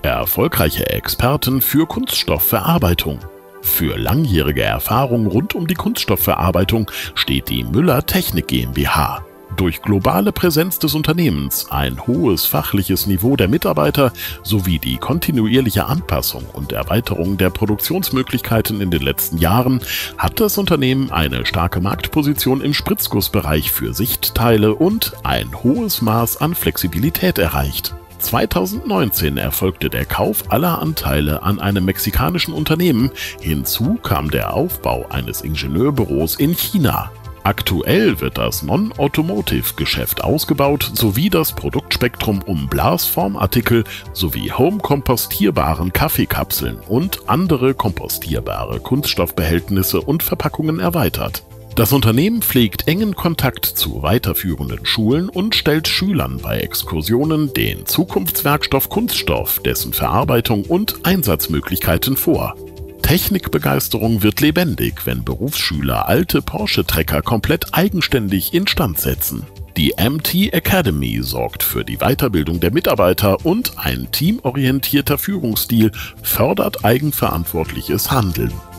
Erfolgreiche Experten für Kunststoffverarbeitung. Für langjährige Erfahrung rund um die Kunststoffverarbeitung steht die Müller Technik GmbH. Durch globale Präsenz des Unternehmens, ein hohes fachliches Niveau der Mitarbeiter sowie die kontinuierliche Anpassung und Erweiterung der Produktionsmöglichkeiten in den letzten Jahren hat das Unternehmen eine starke Marktposition im Spritzgussbereich für Sichtteile und ein hohes Maß an Flexibilität erreicht. 2019 erfolgte der Kauf aller Anteile an einem mexikanischen Unternehmen, hinzu kam der Aufbau eines Ingenieurbüros in China. Aktuell wird das Non-Automotive-Geschäft ausgebaut sowie das Produktspektrum um Blasformartikel sowie home-kompostierbaren Kaffeekapseln und andere kompostierbare Kunststoffbehältnisse und Verpackungen erweitert. Das Unternehmen pflegt engen Kontakt zu weiterführenden Schulen und stellt Schülern bei Exkursionen den Zukunftswerkstoff Kunststoff, dessen Verarbeitung und Einsatzmöglichkeiten vor. Technikbegeisterung wird lebendig, wenn Berufsschüler alte Porsche-Trecker komplett eigenständig instand setzen. Die MT Academy sorgt für die Weiterbildung der Mitarbeiter und ein teamorientierter Führungsstil fördert eigenverantwortliches Handeln.